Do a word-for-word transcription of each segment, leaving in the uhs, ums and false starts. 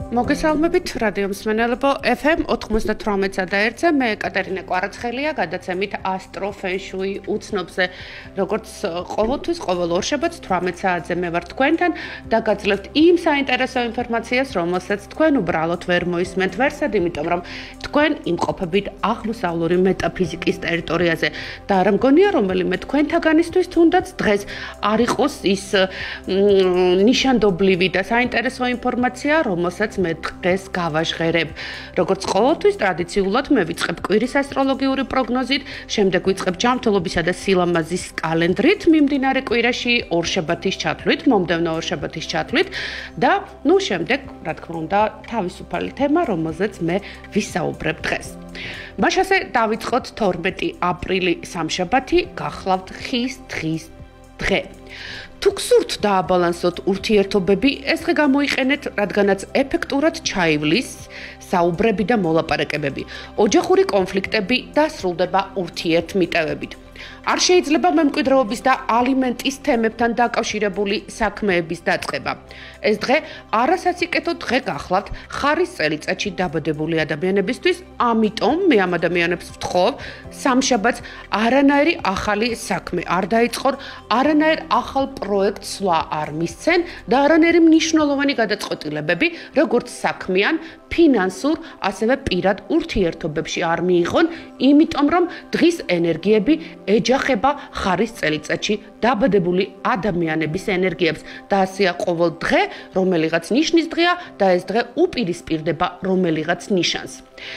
მოგესალმებით რადიო მსმენელებო ეფ ემ ოთხმოცდათვრამეტსა და ერთზე მე კატერინა კვარაცხელია გადაცემით ასტრო ფენშუი უცნობზე როგორც ყოველთვის ყოველ ორშაბათს თვრამეტ საათზე მე ვარ თქვენთან და გაძლევთ იმ საინტერესო ინფორმაციას რომელსაც თქვენ უბრალოდ ვერ მოისმენთ ვერსად იმიტომ რომ თქვენ იმყოფებით აღმოსავლური მეტაფიზიკის ტერიტორიაზე და არ მგონია რომელიმე თქვენთაგანისთვის თუნდაც დღეს არ იყოს ის ნიშანდობლივი და საინტერესო ინფორმაცია რომელსაც მე დღეს გავაჟღერებ. როგორც ყოველთვის ტრადიციულად მე ვიწყებ კვირის ასტროლოგიური პროგნოზით, შემდეგ ვიწყებ ჯანმრთელობისა და სილამაზის კალენდრით, მიმდინარე კვირაში ორშაბათის ჩათვლით, მომდევნო ორშაბათის ჩათვლით და ნუ შემდეგ, რა თქმა უნდა, თავისუფალი თემა, რომელზეც მე ვისაუბრებ დღეს. მაშასე დავიწყოთ თორმეტი აპრილი სამშაბათი, გახლავთ ხის დღის დღე. თუ გსურთ დააბალანსოთ ურთიერთობები, ეს დღე გამოიყენეთ, რადგანაც ეფექტურად ჩაივლის საუბრები და მოლაპარაკებები. ოჯახური კონფლიქტები დასრულდება ურთიერთმიტევებით. არ შეიძლება მემკვიდრეობის და ალიმენტის თემებთან დაკავშირებული საქმეების დაწყება. ეს დღე არასაციკეთო დღე გახლავთ ხარის წელიწადში დაბადებული ადამიანებისთვის, ამიტომ მე ამ ადამიანებს ვთხოვ, სამშაბათს არანაირი ახალი საქმე არ დაიწყორ, არანაირ ახალ პროექტს სვლა არ მისცენ და არანაირი მნიშვნელოვანი გადაწყვეტილებები, როგორც საქმიან, ფინანსურ, ასევე პირად ურთიერთობებში არ მიიღონ, იმიტომ რომ დღის ენერგიები ეჯახება ხარის წელიწადში დაბადებული ადამიანების ენერგიებს და ასეა ყოველ დღე, რომელიღაც ნიშნის დღეა და ეს დღე უპირისპირდება რომელიღაც ნიშანს.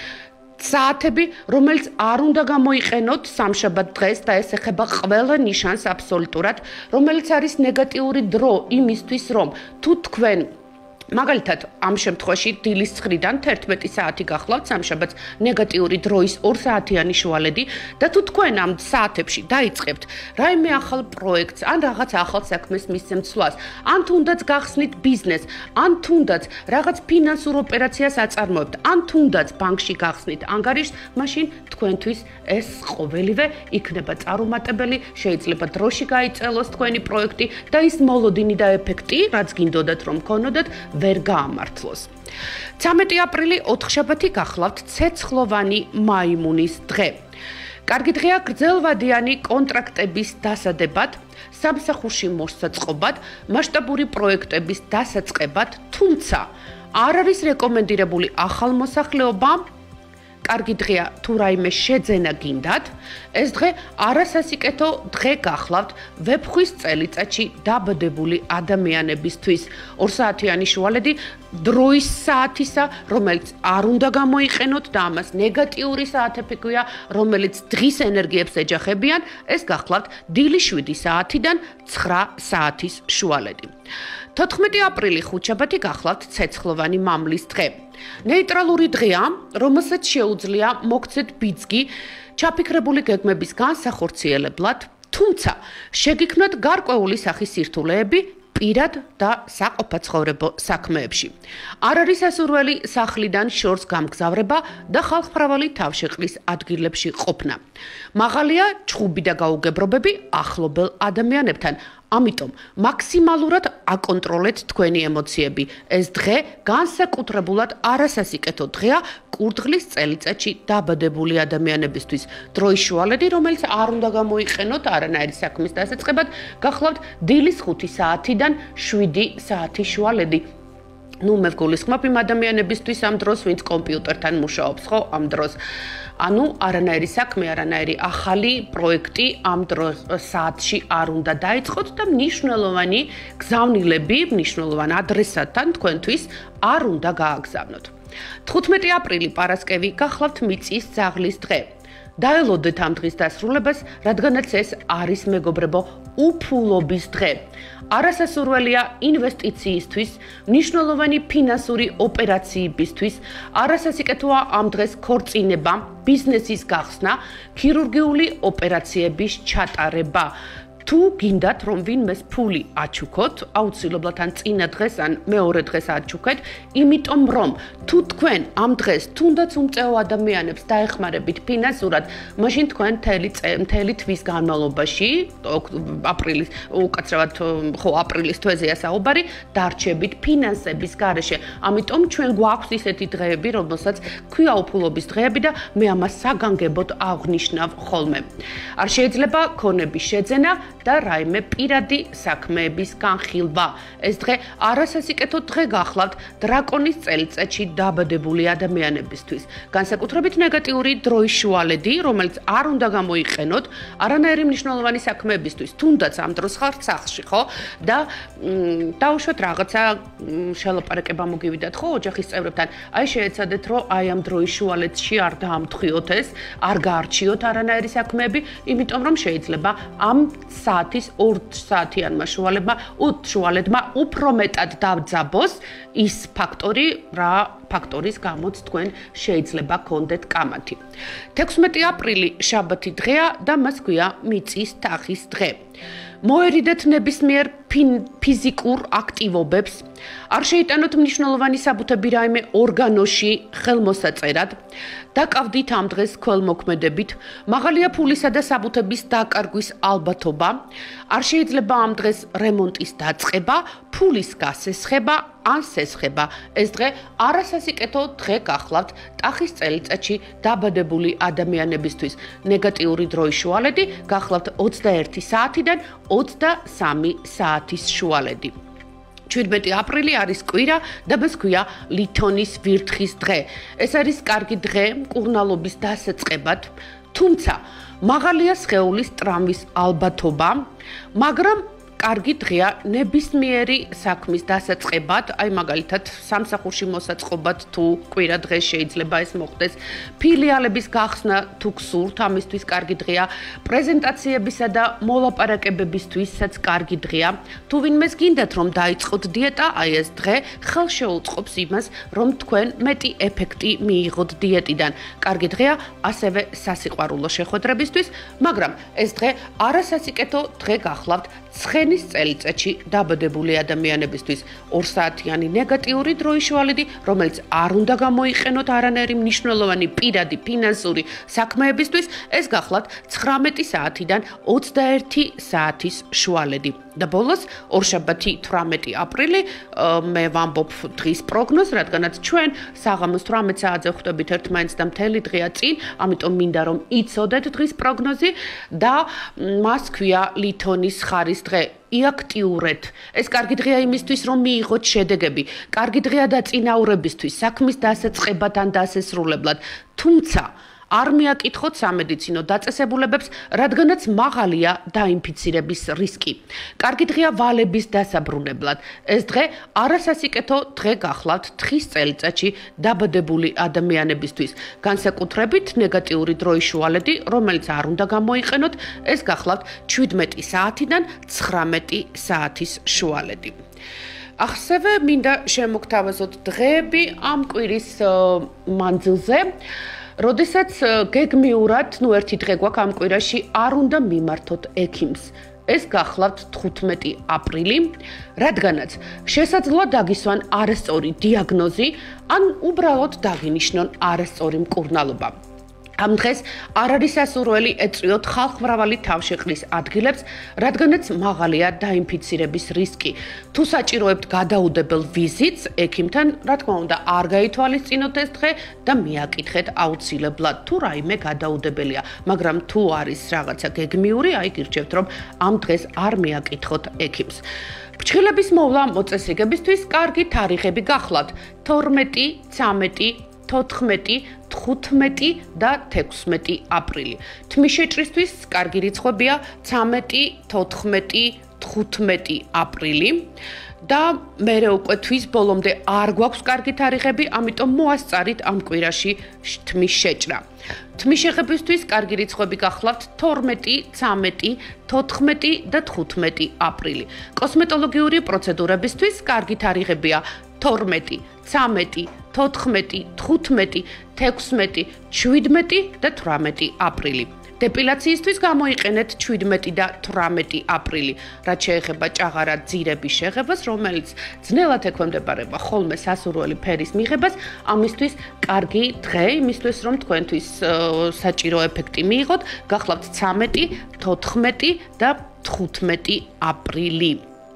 საათები, რომელიც არ უნდა გამოიყენოთ სამშაბათ დღეს და ეს ეხება ყველა ნიშანს აბსოლუტურად, რომელიც არის ნეგატიური დრო იმისთვის, რომ თუ თქვენ მაგალითად, ამ შემთხვევაში დილის ცხრიდან თერთმეტი საათი გახლავთ სამშაბათს ნეგატიური დროის ორ საათიანი შუალედი და თუ თქვენ ამ საათებში დაიწყებთ რაიმე ახალ პროექტს, ან რაღაც ახალ საქმეს მისცემთ სვლას, ან თუნდაც გახსნით ბიზნესს, ან თუნდაც რაღაც ფინანსურ ოპერაციას აწარმოებთ, ან თუნდაც ბანკში გახსნით ანგარიშს, მაშინ თქვენთვის ეს ყოველივე იქნება წარუმატებელი, შეიძლება დროში გაიწელოს თქვენი პროექტი და ის მოლოდინი და ეფექტი, რაც გინდოდათ რომ გქონოდეთ, ვერ გაამართლოს. ცამეტი აპრილი ოთხშაბათი გახლავთ ცეცხლოვანი მაიმუნის დღე. კარგი დღეა გრძელვადიანი კონტრაქტების დასადებად, სამსახურში მოსაწყობად, მასშტაბური პროექტების დასაწყებად, თუმცა არ არის რეკომენდირებული ახალმოსახლეობა. კარგი დღეა თუ რაიმე შეძენა გინდათ, ეს დღე არასასიკეთო დღე გახლავთ ვეფხვის წელიწადში დაბადებული ადამიანებისთვის. ორ საათიანი შუალედი დროის საათისა, რომელიც არ უნდა გამოიყენოთ და ამას ნეგატიური საათები ქვია, რომელიც დღის ენერგიებს ეჯახებიან, ეს გახლავთ დილის შვიდი საათიდან ცხრა საათის შუალედი. თოთხმეტი აპრილი ხუთშაბათი გახლავთ ცეცხლოვანი მამლის დღე. ნეიტრალური დღეა, რომელსაც შეუძლია მოგცეთ ბიძგი ჩაფიქრებული გეგმების განსახორციელებლად, თუმცა შეგიქმნათ გარკვეული სახის სირთულეები პირად და საყოფაცხოვრებო საქმეებში. არ არის ასურველი სახლიდან შორს გამგზავრება და ხალხმრავალი თავშეყრის ადგილებში ყოფნა. მაღალია ჩხუბი და გაუგებრობები ახლობელ ადამიანებთან. ამიტომ მაქსიმალურად აკონტროლეთ თქვენი ემოციები. ეს დღე განსაკუთრებულად არასასიკეთო დღეა კურდღლის წელიწადში დაბადებული ადამიანებისთვის. დროის შუალედი, რომელიც არ უნდა გამოიყენოთ არანაირი საქმის დასაწყებად, გახლავთ დილის ხუთი საათიდან შვიდი საათის შუალედი. ნუ მე ვგულისხმობ იმ ადამიანებისთვის ამ დროს, ვინც კომპიუტერთან მუშაობს, ხო, ამ დროს. ანუ არანაირი საქმე, არანაირი ახალი პროექტი ამ დროს საათში არ უნდა დაიწყოთ და მნიშვნელოვანი გზავნილები, მნიშვნელოვან ადრესატთან თქვენთვის არ უნდა გააგზავნოთ. თხუთმეტი აპრილი პარასკევი გახლავთ მიწის ძაღლის დღე. დაელოდეთ ამ დღის დასრულებას, რადგანაც ეს არის მეგობრებო უფულობის დღე. არასასურველია ინვესტიციისთვის, მნიშვნელოვანი ფინანსური ოპერაციებისთვის, არასასიკეთოა ამ დღეს ქორწინება, ბიზნესის გახსნა, ქირურგიული ოპერაციების ჩატარება. თუ გინდათ რომ ვინმეს ფული აჩუქოთ, აუცილებლად ან წინა დღეს ან მეორე დღეს აჩუქეთ, იმიტომ რომ თუ თქვენ ამ დღეს თუნდაც უმწეო ადამიანებს დაეხმარებით ფინანსურად, მაშინ თქვენ მთელი მთელი თვის განმავლობაში, აპრილის, უკაცრავად ხო აპრილის თვეზეა საუბარი, დარჩებით ფინანსების გარეშე. ამიტომ ჩვენ გვაქვს ისეთი დღეები, რომელსაც ქვია უფულობის დღეები და მე ამას საგანგებოდ აღნიშნავ ხოლმე. არ შეიძლება ქონების შეძენა და რაიმე პირადი საქმეების განხილვა. ეს დღე არასასიკეთო დღე გახლავთ დრაკონის წელიწადში დაბადებული ადამიანებისთვის. განსაკუთრებით ნეგატიური დროის შუალედი, რომელიც არ უნდა გამოიყენოთ არანაირი მნიშვნელოვანი საქმეებისთვის, თუნდაც ამ დროს ხართ სახლში, ხო? და დაუშვათ რაღაცა შელაპარაკება მოგივიდათ, ხო, ოჯახის წევრებთან. აი შეეცადეთ, რომ აი ამ დროის შუალედში არ დაამთხვიოთ ეს, არ გაარჩიოთ არანაირი საქმეები, იმიტომ რომ შეიძლება ამ საათის ორ საათიანმა შუალებმა, შუალედმა უფრო მეტად დავძაბოს ის ფაქტორი, რა ფაქტორის გამოც თქვენ შეიძლება გქონდეთ კამათი. თექვსმეტი აპრილი შაბათი დღეა და მას ქვია მიწის თახის დღე. მოერიდეთ ნებისმიერ ფიზიკურ აქტივობებს, არ შეიტანოთ მნიშვნელოვანი საბუთები რაიმე ორგანოში ხელმოსაწერად, დაკავდით ამ დღეს ქველმოქმედებით, მაღალია ფულისა და საბუთების დაკარგვის ალბათობა, არ შეიძლება ამ დღეს რემონტის დაწყება, ფულის გასესხება ან სესხება. ეს დღე არასასიკეთო დღე გახლავთ ტახის წელიწადში დაბადებული ადამიანებისთვის. ნეგატიური დროის შუალედი გახლავთ ოცდაერთი საათიდან ოცდასამი საათის შუალედი. შვიდმეტი აპრილი არის კვირა და მას ქვია ლითონის ვირთხის დღე. ეს არის კარგი დღე მკურნალობის დასაწყებად, თუმცა მაღალია სხეულის ტრამვის ალბათობა, მაგრამ კარგი დღეა ნებისმიერი საქმის დასაწყებად, აი მაგალითად სამსახურში მოსაწყობად თუ კვირა დღეს შეიძლება ეს მოხდეს, ფილიალების გახსნა თუ გსურთ, ამისთვის კარგი დღეა, პრეზენტაციებისა და მოლაპარაკებებისთვისაც კარგი დღეა. თუ ვინმეს გინდათ რომ დაიწყოთ დიეტა, აი ეს დღე ხელშეუწყობს იმას, რომ თქვენ მეტი ეფექტი მიიღოთ დიეტიდან. კარგი დღეა ასევე სასიყვარულო შეხვედრებისთვის, მაგრამ ეს დღე არასასიკეთო დღე გახლავთ ცხენის წელიწადში დაბადებული ადამიანებისთვის. ორ საათიანი ნეგატიური დროის შუალედი, რომელიც არ უნდა გამოიყენოთ არანაირი მნიშვნელოვანი პირადი ფინანსური საქმეებისთვის, ეს გახლავთ ცხრამეტი საათიდან ოცდაერთი საათის შუალედი. და ბოლოს ორშაბათი თვრამეტი აპრილი მე ვამბობ დღის პროგნოზს, რადგანაც ჩვენ საღამოს თვრამეტ საათზე ხვდებით ერთმანეთს და მთელი დღეა წინ, ამიტომ მინდა რომ იცოდეთ დღის პროგნოზი და მას ქვია ლითონის ხარის დღე. იაქტიურეთ. ეს კარგი დღეა იმისთვის, რომ მიიღოთ შედეგები. კარგი დღეა დაწინაურებისთვის, საქმის დასაწყებად ან დასესრულებლად. თუმცა არ მიაკითხოთ სამედიცინო დაწესებულებებს, რადგანაც მაღალია დაინფიცირების რისკი. კარგი დღეა ვალების დასაბრუნებლად. ეს დღე არასასიკეთო დღე გახლავთ თხის წელიწადში დაბადებული ადამიანებისთვის. განსაკუთრებით ნეგატიური დროის შუალედი, რომელიც არ უნდა გამოიყენოთ, ეს გახლავთ შვიდმეტი საათიდან ცხრამეტი საათის შუალედი. ასევე მინდა შემოგთავაზოთ დღეები ამ კვირის მანძილზე. როდესაც გეგმიურად, ნუ ერთი დღე გვაქვს ამ კვირაში, არ უნდა მიმართოთ ექიმს. ეს გახლავთ თხუთმეტი აპრილი, რადგანაც შესაძლოა დაგისვან არასწორი დიაგნოზი, ან უბრალოდ დაგინიშნონ არასწორი მკურნალობა. ამ დღეს არ არის სასურველი ეწვიოთ ხალხმრავალი თავშეყრის ადგილებს, რადგანაც მაღალია დაინფიცირების რისკი. თუ საჭიროებთ გადაუდებელ ვიზიტს ექიმთან, რა თქმა უნდა, არ გაითვალისწინოთ ეს დღე და მიაკითხეთ აუცილებლად, თუ რაიმე გადაუდებელია, მაგრამ თუ არის რაღაცა გეგმიური, აი გირჩევთ, რომ ამ დღეს არ მიაკითხოთ ექიმს. ფრჩხილების მოვლა მოწესრიგებისთვის კარგი თარიღები გახლავთ თორმეტი, ცამეტი, თოთხმეტი, თხუთმეტი და თექვსმეტი აპრილი. თმის შეჭრისთვის კარგი რიცხვებია ცამეტი, თოთხმეტი, თხუთმეტი აპრილი. და მერე უკვე თვის ბოლომდე არ გვაქვს კარგი თარიღები, ამიტომ მოასწარით ამ კვირაში თმის შეჭრა. თმის შეღებისთვის კარგი რიცხვები გახლავთ თორმეტი, ცამეტი, თოთხმეტი და თხუთმეტი აპრილი. კოსმეტოლოგიური პროცედურებისთვის კარგი თარიღებია თორმეტი, ცამეტი, თოთხმეტი, თხუთმეტი, თექვსმეტი, შვიდმეტი და თვრამეტი აპრილი. დეპილაციისთვის გამოიყენეთ შვიდმეტი და თვრამეტი აპრილი, რაც შეეხება ჭაღარა ძირების შეღებას, რომელიც ძნელად ექვემდებარება ხოლმე სასურველი ფერის მიღებას, ამისთვის კარგი დღე, იმისთვის რომ თქვენთვის საჭირო ეფექტი მიიღოთ, გახლავთ ცამეტი, თოთხმეტი და თხუთმეტი აპრილი.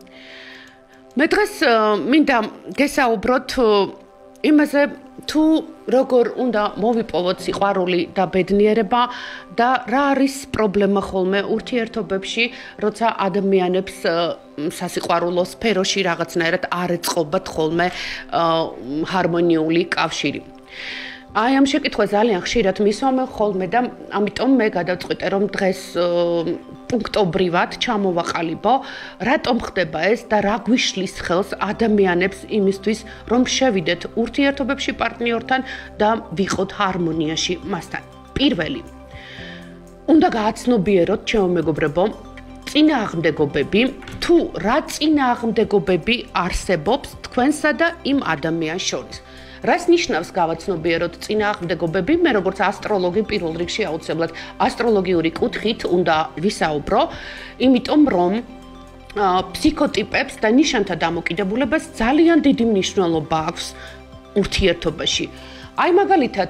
მე დღეს მინდა გესაუბროთ იმაზე, თუ როგორ უნდა მოვიპოვოთ სიყვარული და ბედნიერება და რა არის პრობლემა ხოლმე ურთიერთობებში, როცა ადამიანებს სასიყვარულო სფეროში რაღაცნაირად არ ეწყობათ ხოლმე ჰარმონიული კავშირი. აი ამ შეკითხვა ძალიან ხშირად მისვამე ხოლმე და ამიტომ მე გადავწყვიტე რომ დღეს პუნქტობრივად ჩამოვაყალიბო, რატომ ხდება ეს და რა გვიშლის ხელს ადამიანებს იმისთვის, რომ შევიდეთ ურთიერთობებში პარტნიორთან და ვიყოთ ჰარმონიაში მასთან. პირველი, უნდა გააცნობიეროთ, ჩემო მეგობრებო, წინააღმდეგობები, თუ რა წინააღმდეგობები არსებობს თქვენსა და იმ ადამიანს შორის. რას ნიშნავს გავაცნობიეროთ წინააღმდეგობები? მე როგორც ასტროლოგი პირველ რიგში აუცილებლად ასტროლოგიური კუთხით უნდა ვისაუბრო, იმიტომ რომ ფსიქოტიპებს და ნიშანთა დამოკიდებულებას ძალიან დიდი მნიშვნელობა აქვს ურთიერთობაში. აი მაგალითად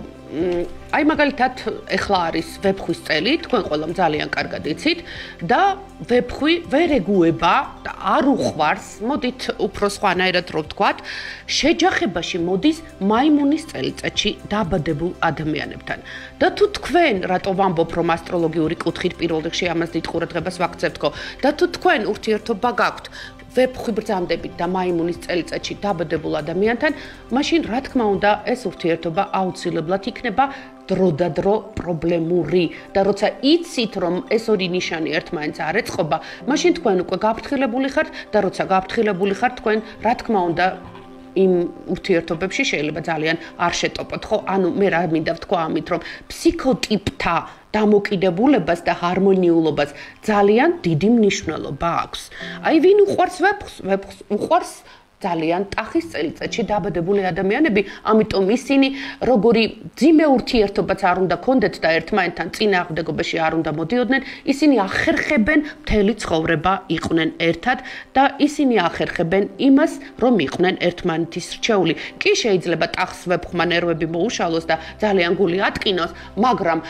აი მაგალითად ეხლა არის ვეფხვის წელი, თქვენ ყველამ ძალიან კარგად იცით და ვეფხვი ვერ ეგუება და არ უყვარს, მოდით უფრო სხვანაირად რო ვთქვათ, შეჯახებაში მოდის მაიმუნის წელიწადში დაბადებულ ადამიანებთან. და თუ თქვენ, რატო ვამბობ, რომ ასტროლოგიური კუთხით პირველ რიგში ამას დიდ ყურადღებას ვაქცევთქო, და თუ თქვენ ურთიერთობა გაქვთ ვეფხვი ბრძანდებით და მაიმუნის წელიწადში დაბადებულ ადამიანთან, მაშინ რა თქმა უნდა ეს ურთიერთობა აუცილებლად იქნება დროდადრო პრობლემური და როცა იცით რომ ეს ორი ნიშანი ერთმანეთს არ ეწყობა, მაშინ თქვენ უკვე გაფრთხილებული ხართ და როცა გაფრთხილებული ხართ, თქვენ რა თქმა უნდა იმ ურთიერთობებში შეიძლება ძალიან არ შეტოპოთ, ხო? ანუ მე რა მინდა ვთქვა ამით, რომ ფსიქოტიპთა დამოკიდებულებას და ჰარმონიულობას ძალიან დიდი მნიშვნელობა აქვს. აი ვინ უყვარს ვეფხვს? ვეფხვს უყვარს ძალიან ტახის წელიწადში დაბადებული ადამიანები, ამიტომ ისინი როგორი ძიმე ურთიერთობაც არ უნდა კონდეთ და ერთმანეთთან წინააღმდეგობაში არ უნდა მოდიოდნენ, ისინი ახერხებენ მთელი ცხოვრება იყვნენ ერთად და ისინი ახერხებენ იმას, რომ იყვნენ ერთმანეთის რჩეული. კი შეიძლება ტახს ვეფხვმა ნერვები მოუშალოს და ძალიან გული ატკინოს, მაგრამ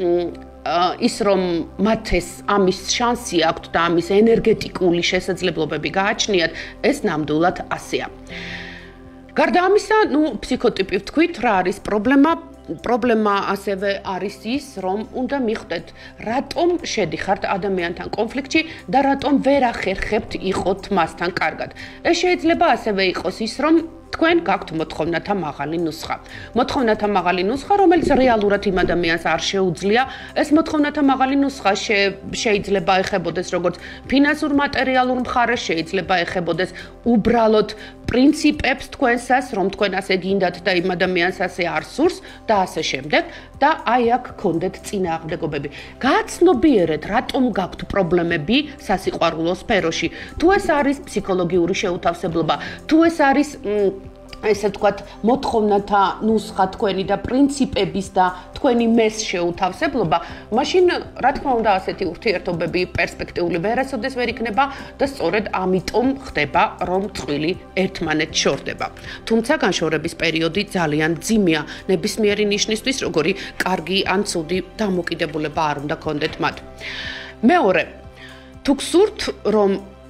ის რომ მათ ეს ამის შანსი აქვთ და ამის ენერგეტიკული შესაძლებლობები გააჩნიათ, ეს ნამდვილად ასეა. გარდა ამისა, ნუ ფსიქოტიპი ვთქვით, რა არის პრობლემა? პრობლემა ასევე არის ის, რომ უნდა მიხვდეთ, რატომ შედიხართ ადამიანთან კონფლიქტში და რატომ ვერ ახერხებთ იყოთ მასთან კარგად. ეს შეიძლება ასევე იყოს ის, რომ თქვენ გაქვთ მოთხოვნათა მაღალი ნუსხა. მოთხოვნათა მაღალი ნუსხა, რომელიც რეალურად იმ ადამიანს არ შეუძლია. ეს მოთხოვნათა მაღალი ნუსხა შეიძლება ეხებოდეს როგორც ფინანსურ მატერიალურ მხარეს, შეიძლება ეხებოდეს უბრალოდ პრინციპებს თქვენსას, რომ თქვენ ასე გინდათ და იმ ადამიანს ასე არ სურს და ასე შემდეგ და აი აქ გქონდეთ წინააღმდეგობები. გააცნობიერეთ, რატომ გაქვთ პრობლემები სასიყვარულო სფეროში. თუ ეს არის ფსიქოლოგიური შეუთავსებლობა, თუ ეს არის ესე ვთქვათ, მოთხოვნათა ნუსხა თქვენი და პრინციპების და თქვენი მეს შეუთავსებლობა, მაშინ რა თქმა უნდა ასეთი ურთიერთობები პერსპექტიული ვერასოდეს ვერ იქნება და სწორედ ამიტომ ხდება, რომ წყვილი ერთმანეთს შორდება. თუმცა განშორების პერიოდი ძალიან ძიმეა ნებისმიერი ნიშნისთვის, როგორი კარგი ან ცუდი დამოკიდებულება არ უნდა გქონდეთ მათ. მეორე, თუ გსურთ, რომ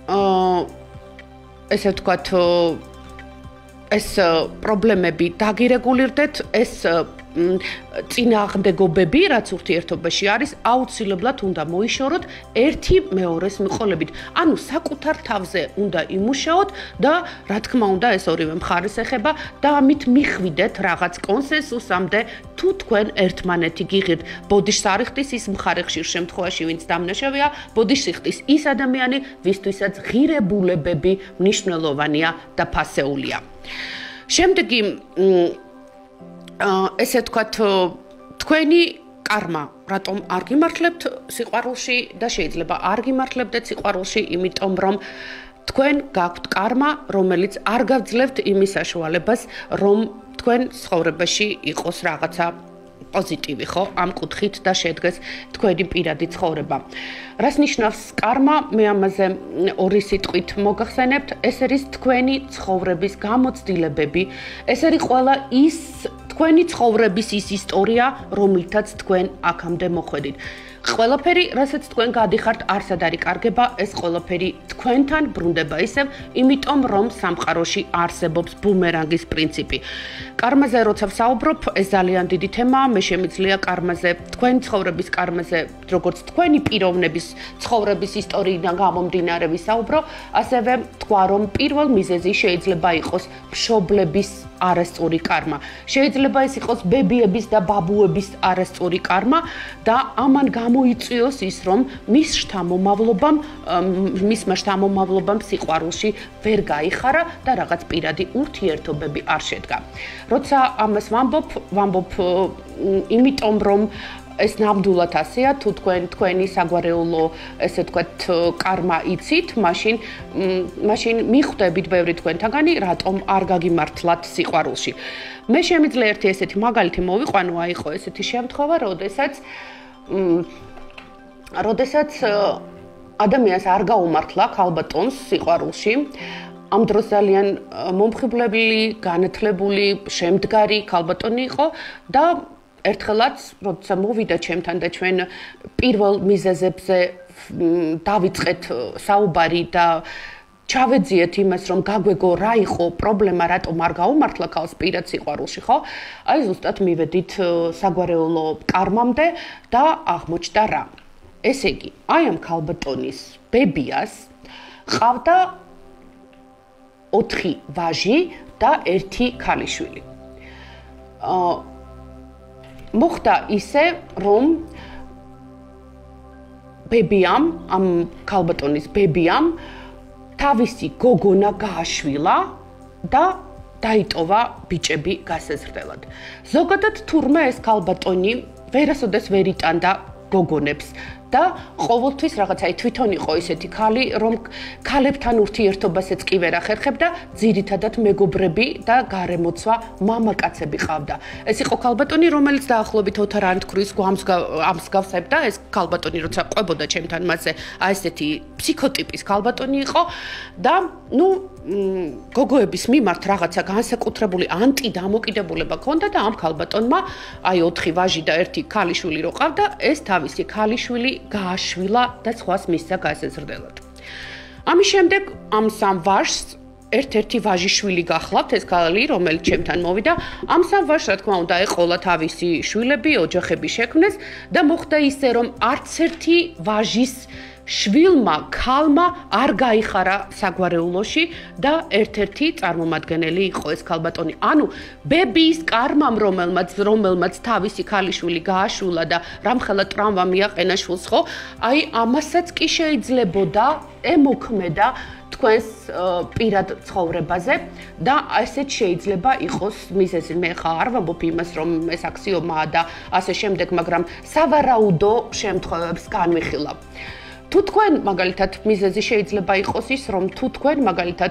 ესე ვთქვათ, ეს პრობლემები დაგირეგულირდეთ, ეს წინააღმდეგობები, რაც ურთიერთობაში არის, აუცილებლად უნდა მოიშოროთ ერთი მეორეს მიყოლებით. ანუ საკუთარ თავზე უნდა იმუშაოთ და რა თქმა უნდა ეს ორივე მხარეს ეხება და ამით მიხვიდეთ რაღაც კონსენსუსამდე, თუ თქვენ ერთმანეთი გიღირთ. ბოდიშს არ იხდის ის მხარე ხშირ შემთხვევაში, ვინც დამნაშავეა, ბოდიშს იხდის ის ადამიანი, ვისთვისაც ღირებულებები მნიშვნელოვანია და ფასეულია. შემდეგი ესე ვთქვათ, თქვენი კარმა, რატომ არ გიმართლებთ სიყვარულში და შეიძლება არ გიმართლებდეთ სიყვარულში, იმიტომ რომ თქვენ გაქვთ კარმა, რომელიც არ გავძლევთ იმის საშუალებას, რომ თქვენ ცხოვრებაში იყოს რაღაცა პოზიტივი, ხო, ამ კუთხით და შედგეს თქვენი პირადი ცხოვრება. რას ნიშნავს კარმა? მე ამაზე ორი სიტყვით მოგახსენებთ. ეს არის თქვენი ცხოვრების გამოცდილებები. ეს არის ყველა ის თქვენი ცხოვრების ის ისტორია, რომლითაც თქვენ აქამდე მოხვედით. ყველაფერი, რასაც თქვენ გადიხართ, არსად არის კარგება, ეს ყველაფერი თქვენთან ბრუნდება ისევ, იმიტომ რომ სამყაროში არსებობს ბუმერანგის პრინციპი. Კარმაზე როცა ვსაუბრობ, ეს ძალიან დიდი თემაა, მე შემიძლია კარმაზე, თქვენი ცხოვრების კარმაზე, როგორც თქვენი პიროვნების ცხოვრების ისტორიიდან გამომდინარე ვისაუბრო, ასევე თქვა, რომ პირველ მიზეზი შეიძლება იყოს მშობლების არასწორი კარმა. შეიძლება ეს იყოს ბებიების და ბაბუების არასწორი კარმა და ამან გამოიწვიოს ის, რომ მის შთამომავლობამ, მისმა შთამომავლობამ სიყვარულში ვერ გაიხარა და რაღაც პირადი ურთიერთობები არ შედგა. როცა ამას ვამბობ, ვამბობ იმიტომ რომ ეს ნამდვილად ასეა, თუ თქვენ თქვენი საგვარეულო, ესე ვთქვათ, კარმა იცით, მაშინ მაშინ მიხვდებით ბევრი თქვენთაგანი, რატომ არ გაგიმართლათ სიყვარულში. მე შემიძლია ერთი ესეთი მაგალითი მოვიყვანო, აი ხო ესეთი შემთხვევა, როდესაც როდესაც ადამიანს არ გაუმართლა ქალბატონს სიყვარულში, ამ დროს ძალიან მომხიბლებელი, განათლებული, შემდგარი ქალბატონი იყო და ერთხელაც, როცა მოვიდა ჩემთან და ჩვენ პირველ მიზეზებზე დავიწყეთ საუბარი და ჩავეძიეთ იმას, რომ გაგვეგო რა იყო პრობლემა, რატომ არ გაუმართლა ქალს პირად სიყვარულში, ხო? აი ზუსტად მივედით საგვარეულო კარმამდე და აღმოჩნდა რა. ესე იგი, აი ამ ქალბატონის ბებიას ყავდა ოთხი ვაჟი და ერთი ქალიშვილი. აა მოხდა ისე, რომ ბებიამ, ამ ქალბატონის ბებიამ თავისი გოგონა გააშვილა და დაიტოვა ბიჭები გასაზრდელად. ზოგადად თურმე ეს ქალბატონი ვერასოდეს ვერ იტანდა გოგონებს და ყოველთვის რაღაც აი თვითონ იყო ისეთი ქალი, რომ ქალებთან ურთიერთობასაც კი ვერ ახერხებდა, ძირითადად მეგობრები და გარემოცვა მამაკაცები ყავდა. ეს იყო ქალბატონი, რომელიც დაახლოებით ოთარ ანთქვრის ამსგავსებდა, ეს ქალბატონი როცა ყვებოდა ჩემთან მასზე, აი ესეთი ფსიქოტიპის ქალბატონი იყო და ნუ გოგოების მიმართ რაღაცა განსაკუთრებული ანტიდამოკიდებულება ჰქონდა და ამ ქალბატონმა აი ოთხი ვაჟი და ერთი ქალიშვილი რო ყავდა, ეს თავისი ქალიშვილი გააშვილა და სხვას მისცა გასაზრდელად. ამის შემდეგ ამ სამ ვაჟს ერთ-ერთი ვაჟიშვილი გახლავთ, ეს ქალი, რომელიც ჩემთან მოვიდა, ამ სამ ვაჟს, რა თქმა უნდა, ეყოლა თავისი შვილები, ოჯახები შექმნეს და მოხდა ისე, რომ არც ერთი ვაჟის შვილმა ქალმა არ გაიხარა საგვარეულოში და ერთ-ერთი წარმომადგენელი იყო ეს ქალბატონი. ანუ ბებიის კარმამ, რომელმაც რომელმაც თავისი ქალიშვილი გააშულა და რამხელა ტრამვა მიაყენა შვილს, ხო? აი ამასაც კი შეიძლებოდა ემოქმედა თქვენს პირად ცხოვრებაზე და ასეთ შეიძლება იყოს მიზეზი. მე ხა არ ვამბობ იმას, რომ ეს აქსიომაა და ასე შემდეგ, მაგრამ სავარაუდო შემთხვევებს განვიხილავ. თუ თქვენ მაგალითად მიზეზი შეიძლება იყოს ის, რომ თუ თქვენ მაგალითად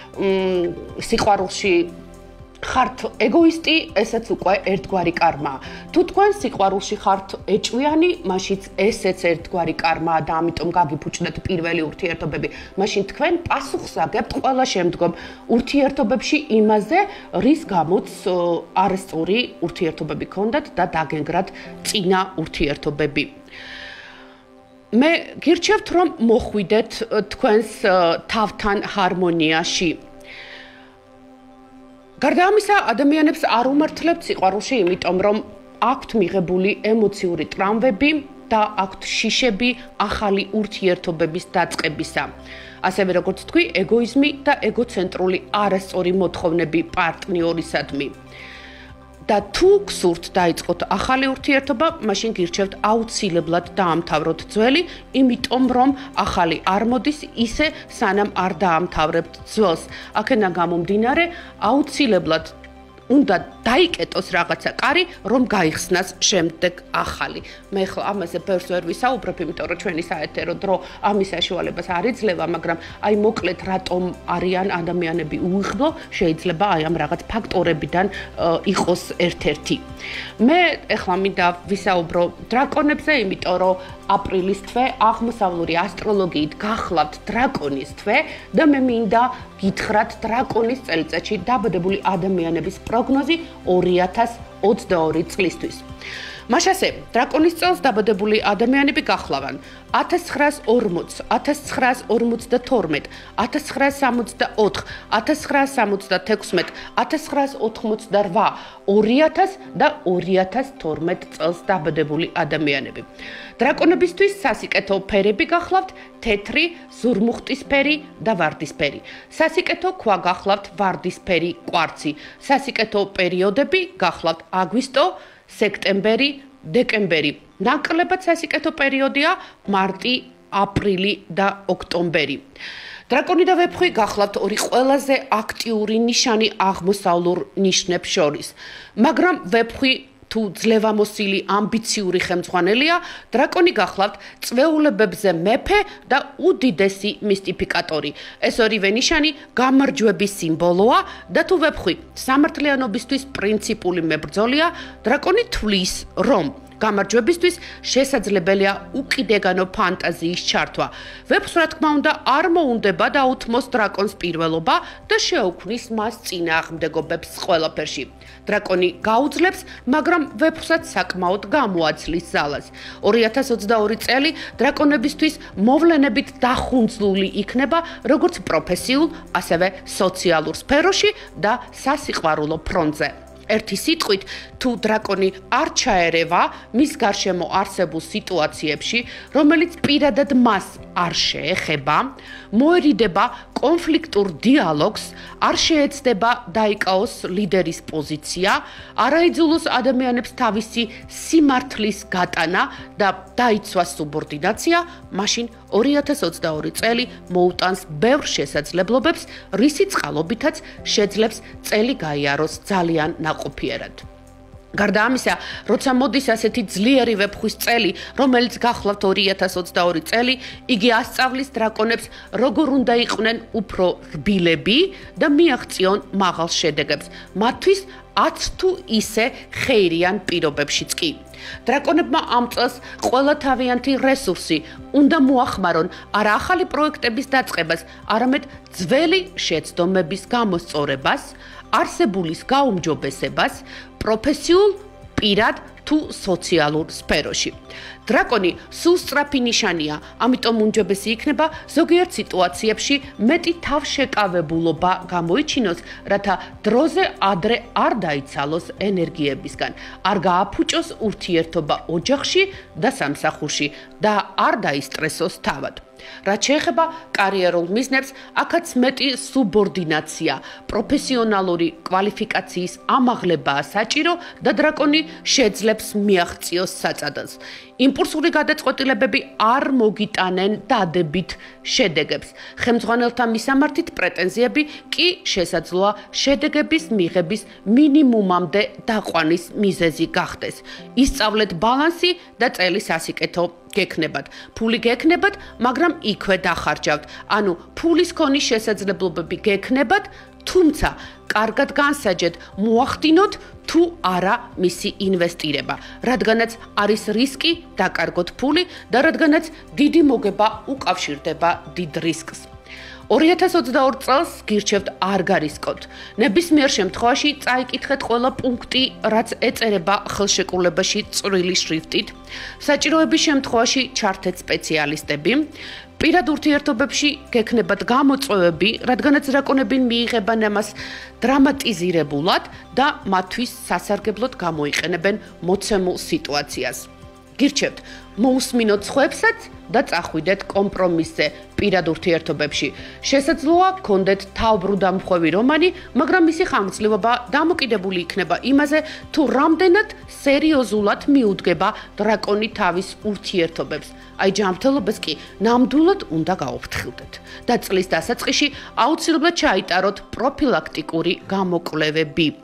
სიყვარულში ხართ ეგოისტი, ესეც უკვე ერთგვარი კარმაა. თუ თქვენ სიყვარულში ხართ ეჭვიანი, მაშინ ესეც ერთგვარი კარმაა და ამიტომ გაგიფუჭდეთ პირველი ურთიერთობები. მაშინ თქვენ პასუხს აგებთ ყველა შემდგომ ურთიერთობებში იმაზე, რის გამოც არასწორი ურთიერთობები გქონდათ და დაგენგრათ წინა ურთიერთობები. მე გირჩევთ, რომ მოხვიდეთ თქვენს თავთან ჰარმონიაში. გარდა ამისა, ადამიანებს არ უმართლებთ სიყვარულში, იმიტომ რომ აქვთ მიღებული ემოციური ტრამვები და აქვთ შიშები ახალი ურთიერთობების დაწყებისა. ასევე როგორც თქვი, ეგოიზმი და ეგოცენტრული არასწორი მოთხოვნები პარტნიორისადმი. და თუ გსურთ დაიწყოთ ახალი ურთიერთობა, მაშინ გირჩევთ აუცილებლად დაამთავროთ ძველი, იმიტომ რომ ახალი არ მოდის ისე, სანამ არ დაამთავრებთ ძველს. აქედან გამომდინარე, აუცილებლად უნდა დაიკეტოს რაღაცა კარი, რომ გაიხსნას შემდეგ ახალი. მე ხო ამაზე ბევრს ვერ ვისაუბრებ, იმიტომ რომ ჩვენი საეთერო დრო ამის საშუალებას არ იძლევა, მაგრამ აი მოკლედ რატომ არიან ადამიანები უიღბლო, შეიძლება აი ამ რაღაც ფაქტორებიდან იყოს ერთ-ერთი. მე ეხლა მინდა ვისაუბრო დრაკონებზე, იმიტომ რომ აპრილის თვე აღმოსავლური ასტროლოგიით გახლავთ დრაკონის თვე და მე მინდა გითხრათ დრაკონის წელიწადში დაბადებული ადამიანების პროგნოზი ორი ათას ოცდაორი წლისთვის. მაშასე, დრაკონის წელს დაბადებული ადამიანები გახლავან ათას ცხრაას ორმოც, ათას ცხრაას ორმოცდათორმეტ, ათას ცხრაას სამოცდაოთხ, ათას ცხრაას სამოცდათექვსმეტ, ათას ცხრაას ოთხმოცდარვა, ორი ათას და ორი ათას თორმეტ წელს დაბადებული ადამიანები. დრაკონებისთვის სასიკეთო ფერები გახლავთ თეთრი, ზურმუხტისფერი და ვარდისფერი. სასიკეთო ქვა გახლავთ ვარდისფერი კვარცი. სასიკეთო პერიოდები გახლავთ აგვისტო, სექტემბერი, დეკემბერი. ნაკლებად სასიკეთო პერიოდია მარტი, აპრილი და ოქტომბერი. დრაკონი და ვეფხვი გახლავთ ორი ყველაზე აქტიური ნიშანი აღმოსავლურ ნიშნებს შორის. მაგრამ ვეფხვი თუ ძლევამოსილი ამბიციური ხელმძღვანელია, დრაკონი გახლავთ წვეულებებზე მეფე და უდიდესი მისტიფიკატორი. ეს ორივე ნიშანი გამარჯვების სიმბოლოა და თუ ვეფხვი სამართლიანობისთვის პრინციპული მებრძოლია, დრაკონი თვლის, რომ გამარჯვებისთვის შესაძლებელია უკიდეგანო ფანტაზიის ჩართვა. ვეფხვს რა თქმა უნდა არ მოუნდება დაუთმოს დრაკონს პირველობა და შეუქმნის მას წინააღმდეგობებს ყველაფერში. დრაკონი გაუძლებს, მაგრამ ვეფხვსაც საკმაოდ გამოაცლის ზალას. ორი ათას ოცდაორი წელი დრაკონებისთვის მოვლენებით დახუნძლული იქნება როგორც პროფესიულ, ასევე სოციალურ სფეროში და სასიყვარულო ფრონტზე. ერთი სიტყვით, თუ დრაკონი არ ჩაერევა მის გარშემო არსებულ სიტუაციებში, რომელიც პირადად მას არ შეეხება, მოერიდება კონფლიქტურ დიალოგს, არ შეეცდება დაიკავოს ლიდერის პოზიცია, არაიძულოს ადამიანებს თავისი სიმართლის გატანა და დაიცვას სუბორდინაცია, მაშინ ორი ათას ოცდაორი წელი მოუტანს ბევრ შესაძლებლობებს, რისი წყალობითაც შეძლებს წელი გაიაროს ძალიან ნაყოფიერად. გარდა ამისა, როცა მოდის ასეთი ძლიერი ვეფხვის წელი, რომელიც გახლავთ ორი ათას ოცდაორი წელი, იგი ასწავლის დრაკონებს, როგორ უნდა იყვნენ უფრო რბილები და მიაღწიონ მაღალ შედეგებს, მათთვის ათ თუ ისე ხეირიან პირობებშიც კი. დრაკონებმა ამ წელს ყველა თავიანთი რესურსი უნდა მოახმარონ არა ახალი პროექტების დაწყებას, არამედ ძველი შეცდომების გამოსწორებას, არსებულის გაუმჯობესებას, პროფესიულ, პირად თუ სოციალურ სფეროში. დრაკონი სულ სწრაფი ნიშანია, ამიტომ უმჯობესი იქნება ზოგიერთ სიტუაციებში მეტი თავშეკავებულობა გამოიჩინოს, რათა დროზე ადრე არ დაიცალოს ენერგიებისგან, არ გააფუჭოს ურთიერთობა ოჯახში და სამსახურში და არ დაისტრესოს თავად. რაც შეეხება კარიერულ მიზნებს, აქაც მეტი სუბორდინაცია, პროფესიონალური კვალიფიკაციის ამაღლებაა საჭირო და დრაკონი შეძლებს მიაღწიოს საწადოს. იმპულსური გადაწყვეტილებები არ მოგიტანენ დადებით შედეგებს. ხელმძღვანელთა მისამართით პრეტენზიები კი შესაძლოა შედეგების მიღების მინიმუმამდე დაყვანის მიზეზი გახდეს. ისწავლეთ ბალანსი და წელი სასიკეთო გექნებათ. ფული გექნებათ, მაგრამ იქვე დახარჯავთ. ანუ ფულის ქონის შესაძლებლობები გექნებათ, თუმცა კარგად განსაჯეთ, მოახდინოთ თუ არა მისი ინვესტირება, რადგანაც არის რისკი დაკარგოთ ფული და რადგანაც დიდი მოგება უკავშირდება დიდ რისკს. ორი ათას ოცდაორი წელს გირჩევთ არ გარისკოთ. ნებისმიერ შემთხვევაში წაიკითხეთ ყველა პუნქტი, რაც ეწერება ხელშეკრულებაში წვრილი შრიფტით. საჭიროების შემთხვევაში ჩართეთ სპეციალისტები. პირად ურთიერთობებში გექნებათ გამოწვევები, რადგანაც დრაკონები მიიღებენ ამას დრამატიზირებულად და მათთვის სასარგებლოდ გამოიყენებენ მოცემულ სიტუაციას. გირჩევთ, მოусმინოთ სხვებსაც და წახვიდეთ კომპრომისზე პირად ურთიერთობებში. შესაძლოა გქონდეთ თავბრუდამხვევი რომანი, მაგრამ მისი ხანგრძლივობა დამოკიდებული იქნება იმაზე, თუ რამდენად სერიოზულად მიუდგება დრაკონი თავის ურთიერთობებს. აი ჯანმრთელობას კი ნამდვილად უნდა გაუფრთხილდეთ და წლის დასაწყისში აუცილებლად ჩაიტაროთ პროფილაქტიკური გამოკვლევები.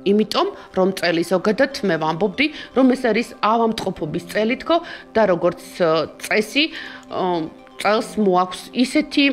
იმიტომ რომ წელი ზოგადად მე ვამბობდი რომ ეს არის ავადმყოფობის წელი თქო და როგორც წესი წელს მოაქვს ისეთი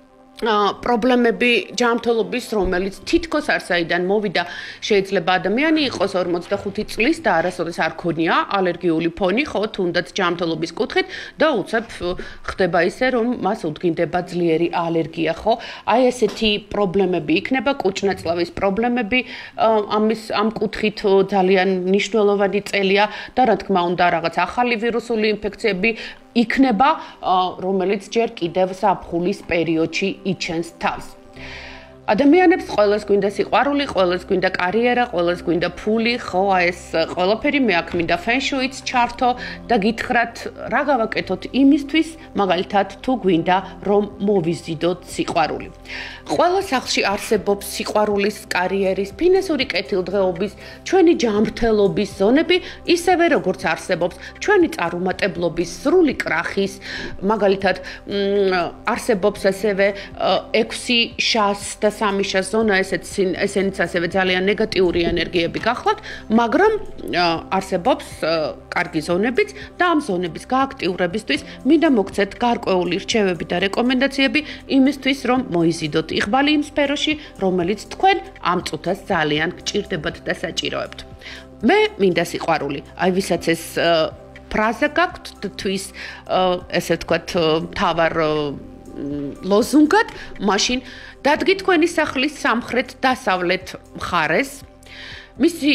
პრობლემები ჯანმრთელობის, რომელიც თითქოს არ საიდან მოვიდა, შეიძლება ადამიანი იყოს ორმოცდახუთი წლის და არასოდეს არ ქონია ალერგიული ფონი, ხო, თუნდაც ჯანმრთელობის კუთხით და უცებ ხდება ისე, რომ მას უდგინდება ძლიერი ალერგია, ხო? აი ესეთი პრობლემები იქნება, კუჭნაწლავის პრობლემები, ამის ამ კუთხით ძალიან მნიშვნელოვანი წელია და რა თქმა უნდა, რაღაც ახალი ვირუსული ინფექციები იქნება, რომელიც ჯერ კიდევ ზაფხულის პერიოდში იჩენს თავს. ადამიანებს ყველას გვინდა სიყვარული, ყველას გვინდა კარიერა, ყველას გვინდა ფული, ხო, აი ეს ყველაფერი მე აქ მინდა ფენშუიც ჩართო და გითხრათ, რა გავაკეთოთ იმისთვის, მაგალითად, თუ გვინდა რომ მოვიზიდოთ სიყვარული. ყველა სახლში არსებობს სიყვარულის, კარიერის, ფინანსური კეთილდღეობის, ჩვენი ჯანმრთელობის ზონები, ისევე როგორც არსებობს ჩვენი წარუმატებლობის, სრული კრახის, მაგალითად, არსებობს ასევე ექვსი შას და სამი შას ზონა, ესენიც ასევე ძალიან ნეგატიური ენერგიები გახლავთ, მაგრამ არსებობს კარგი ზონებიც და ამ ზონების გააქტიურებისთვის მინდა მოგცეთ გარკვეული რჩევები და რეკომენდაციები იმისთვის, რომ მოიზიდოთ იղბალი იმ სფეროში, რომელიც თქვენ ამ წუთას ძალიან გჭირდებათ და საჭიროებთ. მე მინდა სიყვარული. აი ვისაც ეს ფრაზა გაქვთ თვის ესე ვთქვათ თავარ ლოზუნგად, მაშინ დადგით თქვენი სახლის სამხრეთ დასავლეთ მხარეს. მისი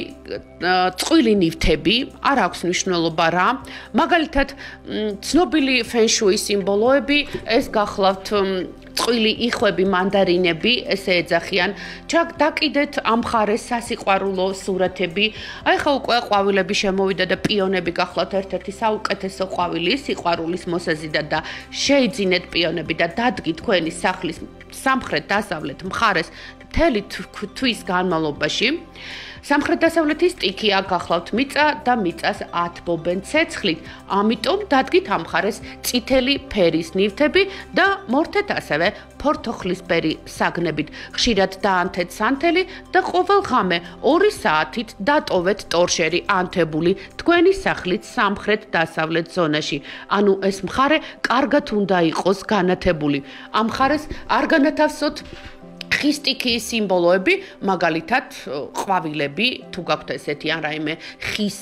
წყვილი ნივთები არ აქვს მნიშვნელობა რა. მაგალითად, ცნობილი ფენშუის სიმბოლოები, ეს გახლავთ წყვილი იხვები, მანდარინები, ესე ეძახიან. ჩაკ დაკიდეთ ამ მხარეს სასიყვარულო სურათები. აი ხა უკვე ყვავილები შემოვიდა და პიონები გახლავთ ერთ-ერთი საუკეთესო ყვავილი სიყვარულის მოსაზიდად და შეიძინეთ პიონები და დადგით თქვენი სახლის სამხრეთ დასავლეთ მხარეს მთელი თვის განმავლობაში. სამხრეთ-დასავლეთის სტიქია გახლავთ მიწა და მიწას ათბობენ ცეცხლით. ამიტომ დადგით ამ მხარეს წითელი ფერის ნივთები და მორთეთ ასევე ფორთოხლისფერი საგნებით. ხშირად დაანთეთ სანთელი და ყოველ ღამე ორი საათით დატოვეთ ტორშერი ანთებული თქვენი სახლის სამხრეთ-დასავლეთ ზონაში. ანუ ეს მხარე კარგად უნდა იყოს განათებული. ამ მხარეს არ განათავსოთ ხის სტიქიის სიმბოლოები, მაგალითად, ყვავილები, თუ გაქვთ ესეთი ან რაიმე ხის,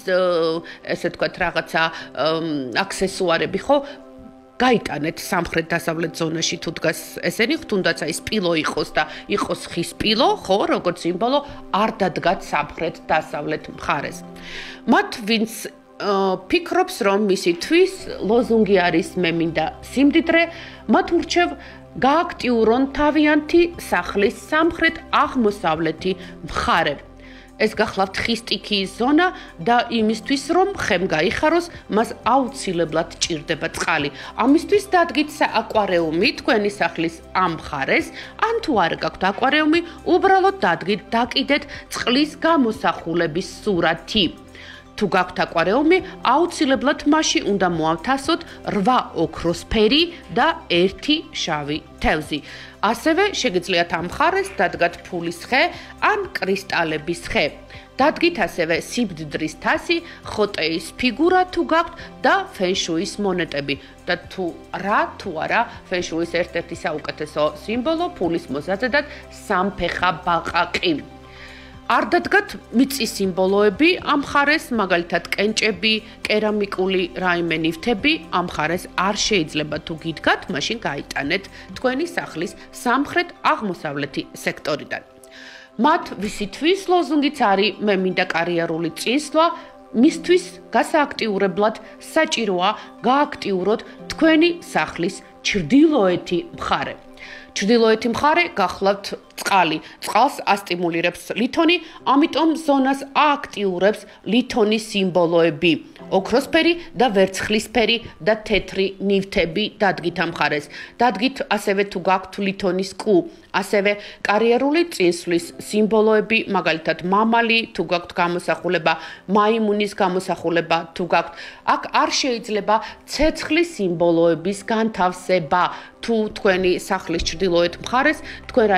ესე ვთქვათ, რაღაცა აქსესუარები, ხო? გაიტანეთ სამხრეთ-დასავლეთ ზონაში თუ დგას ესენი, თუნდაც აი სპილო იყოს და იყოს ხის სპილო, ხო, როგორც სიმბოლო, არ დადგათ სამხრეთ-დასავლეთ მხარეს. მათ ვინც ფიქრობს, რომ მისი თვის ლოზუნგი არის მე მინდა სიმდიდრე, მათ ურჩევ გააქტიურონ თავიანთი სახლის სამხრეთ აღმოსავლეთი მხარე. ეს გახლავთ ხის სტიქიის ზონა და იმისთვის, რომ ხემ გაიხაროს, მას აუცილებლად ჭირდება წყალი. ამისთვის დადგით აკვარიუმი თქვენი სახლის ამ მხარეს, ან თუ არ გაქვთ აკვარიუმი, უბრალოდ დადგით, დაკიდეთ წყლის გამოსახულების სურათი. თუ გაქვთ აკვარიუმი, აუცილებლად მასში უნდა მოავთასოთ რვა ოქროსფერი და ერთი შავი თევზი. ასევე შეგიძლიათ ამ მხარეს დადგათ ფულის ხე ან კრისტალების ხე. დადგით ასევე სიბდდრის თასი, ხოტეის ფიგურა თუ გაქვთ და ფენშუის მონეტები. და თუ რა, თუ არა, ფენშუის ერთ-ერთი საუკეთესო სიმბოლო ფულის მოსაზედად სამფეხა ბაყაყი. არ დადგათ მიწის სიმბოლოები, ამ მხარეს მაგალითად კენჭები, კერამიკული რაიმე ნივთები, ამ მხარეს არ შეიძლება თუ გიდგათ, მაშინ გაიტანეთ თქვენი სახლის სამხრეთ აღმოსავლეთი სექტორიდან. მათ ვისითვის ლოზუნგიც არის მე მინდა კარიერული წინსვლა, მისთვის გასააქტიურებლად საჭიროა გააქტიუროთ თქვენი სახლის ჩრდილოეთი მხარე. ჩრდილოეთი მხარე გახლავთ წყალი. წყალს ასტიმულირებს ლითონი, ამიტომ ზონას ააქტიურებს ლითონის სიმბოლოები. ოქროსფერი და ვერცხლისფერი და თეთრი ნივთები დადგით ამ მხარეს. დადგით ასევე თუ გაქვთ ლითონის კუ, ასევე კარიერული წინსვლის სიმბოლოები, მაგალითად მამალი, თუ გაქვთ გამოსახულება, მაიმუნის გამოსახულება, თუ გაქვთ. აქ არ შეიძლება ცეცხლის სიმბოლოების განთავსება. თუ თქვენი სახლის ჩრდილოეთ მხარეს თქვენ რაიმე წითელი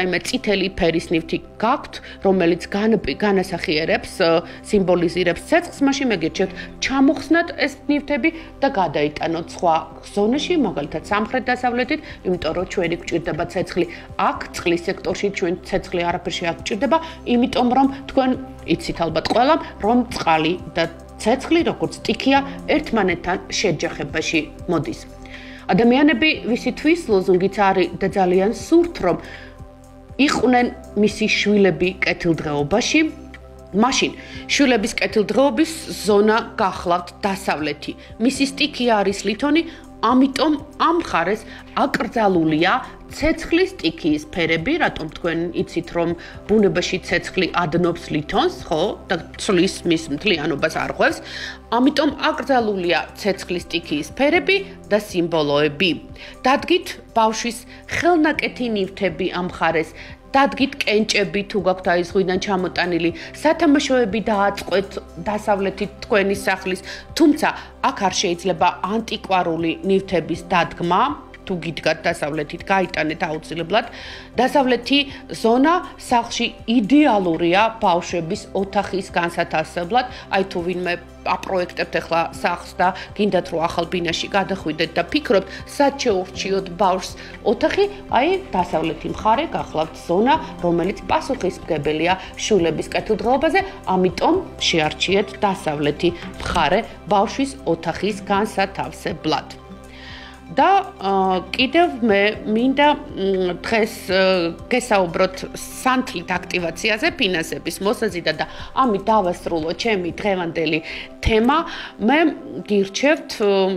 წითელი ფერის ნივთი გაქვთ, რომელიც განასახიერებს, სიმბოლიზირებს ცეცხლს, მაშინ მეგირჩევთ ჩამოხსნათ ეს ნივთები და გადაიტანოთ სხვა ზონაში, მაგალითად სამხრეთ-დასავლეთით, იმიტომ რომ ჩვენი გვჭირდება ცეცხლი აქ, წყლის სექტორში ჩვენ ცეცხლი არაფერში არ გვჭირდება, იმიტომ რომ თქვენ იცით ალბათ ყველამ, რომ წყალი და ცეცხლი, როგორც სტიქია, ერთმანეთთან შეჯახებაში მოდის. ადამიანები, ვისათვის ლოზუნგიც არის და ძალიან სურთ, რომ იყვნენ მისი შვილები კეთილდღეობაში, მაშინ შვილების კეთილდღეობის ზონა გახლავთ დასავლეთი. მისი სტიქია არის ლითონი, ამიტომ ამ მხარეს აკრძალულია ცეცხლის სტიქიის ფერები, რატომ თქვენ იცით, რომ ბუნებაში ცეცხლი ადნობს ლითონს, ხო? და ცვლის მის მთლიანობას არღვევს. ამიტომ აკრძალულია ცეცხლის სტიქიის ფერები და სიმბოლოები. დადგით ბავშვის ხელნაკეთი ნივთები ამ მხარეს, დადგით კენჭები თუ გაქვთ აი ზღვიდან ჩამოტანილი, სათამაშოები დააწყვეთ დასავლეთით თქვენი სახლის, თუმცა აქ არ შეიძლება ანტიკვარული ნივთების დადგმა. თუ გიდგათ დასავლეთით, გაიტანეთ აუცილებლად. დასავლეთი ზონა სახლში იდეალურია ბავშვების ოთახის განსათავსებლად. აი თუ ვინმე აპროექტებთ ახლა სახლს და გინდათ რომ ახალ ბინაში გადახვიდეთ და ფიქრობთ, სად შეურჩიოთ ბავშვს ოთახი, აი დასავლეთი მხარე გახლავთ ზონა, რომელიც პასუხისმგებელია შვილების კეთილდღეობაზე, ამიტომ შეარჩიეთ დასავლეთი მხარე ბავშვის ოთახის განსათავსებლად. და კიდევ მე მინდა დღეს გესაუბროთ სანთლით აქტივაციაზე, ფინანსების მოსაზიდად და ამით დავასრულო ჩემი დღევანდელი თემა. მე გირჩევთ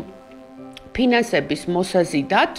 ფინანსების მოსაზიდად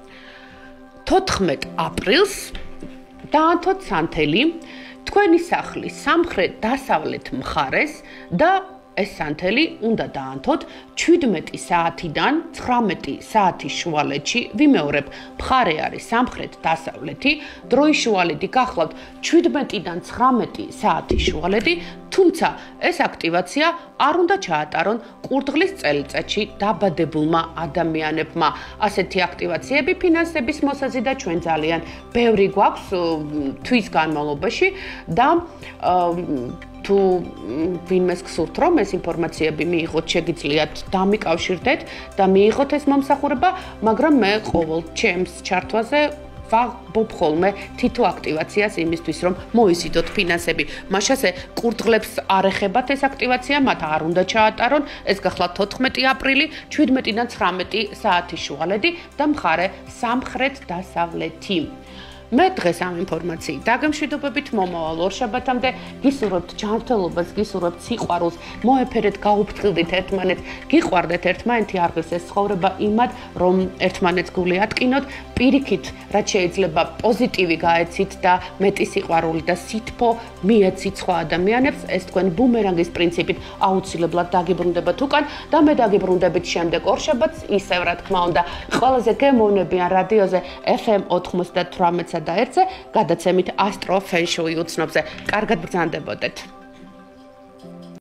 თოთხმეტ აპრილს დაანთოთ სანთელი თქვენი სახლის სამხრეთ-დასავლეთ მხარეს და ეს სანთელი უნდა დაანთოთ ჩვიდმეტი საათიდან ცხრამეტი საათის შუალედში. ვიმეორებ, მხარე არის სამხრეთ-დასავლეთი, დროის შუალედი გახლავთ ჩვიდმეტიდან ცხრამეტი საათის შუალედი, თუმცა ეს აქტივაცია არ უნდა ჩაატარონ კურდღლის წელიწადში დაბადებულმა ადამიანებმა. ასეთი აქტივაციები ფინანსების მოსაზიდად ჩვენ ძალიან ბევრი გვაქვს თვის განმავლობაში და თუ ვინმეს გსურთ, რომ ეს ინფორმაციები მიიღოთ, შეგიძლიათ დამიკავშირდეთ და მიიღოთ ეს მომსახურება, მაგრამ მე ყოველ ჩემს ჩართვაზე ვაღბობ ხოლმე თითო აქტივაციას იმისთვის, რომ მოიზიდოთ ფინანსები. მაშასე კურდღლებს არ ეხებათ ეს აქტივაცია, მათ არ უნდა ჩაატარონ, ეს გახლავთ თოთხმეტი აპრილი, ჩვიდმეტიდან ცხრამეტი საათის შუალედი და მხარე სამხრეთ-დასავლეთი. მე დღეს ამ ინფორმაციით დაგემშვიდობებით მომავალ ორშაბათამდე გისურვებთ ჯანმრთელობას, გისურვებთ სიყვარულს, მოეფერეთ, გაუფრთხილდით ერთმანეთს, გიყვარდეთ ერთმანეთი, არ ღირს ეს ცხოვრება იმად, რომ ერთმანეთს გული ატკინოთ, პირიქით, რაც შეიძლება პოზიტივი გაეცით და მეტი სიყვარული და სითბო მიეცით სხვა ადამიანებს, ეს თქვენ ბუმერანგის პრინციპით აუცილებლად დაგიბრუნდებათ უკან და მე დაგიბრუნდებით შემდეგ ორშაბათს, ისევ რა თქმა უნდა, ყველაზე გემოვნებიან რადიოზე ეფ ემ ოთხმოცდათვრამეტსა და ერთზე გადაცემით ასტრო ფენშუი უცნობზე. კარგად ბრძანდებოდეთ.